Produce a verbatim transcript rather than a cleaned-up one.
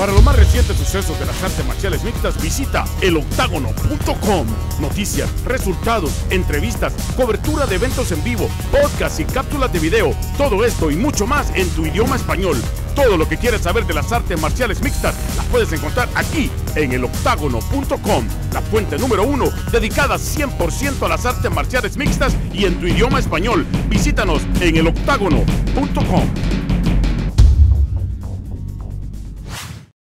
Para los más recientes sucesos de las artes marciales mixtas, visita el octágono punto com. Noticias, resultados, entrevistas, cobertura de eventos en vivo, podcasts y cápsulas de video. Todo esto y mucho más en tu idioma español. Todo lo que quieres saber de las artes marciales mixtas las puedes encontrar aquí en el octágono punto com, la fuente número uno dedicada cien por ciento a las artes marciales mixtas y en tu idioma español. Visítanos en el octágono punto com.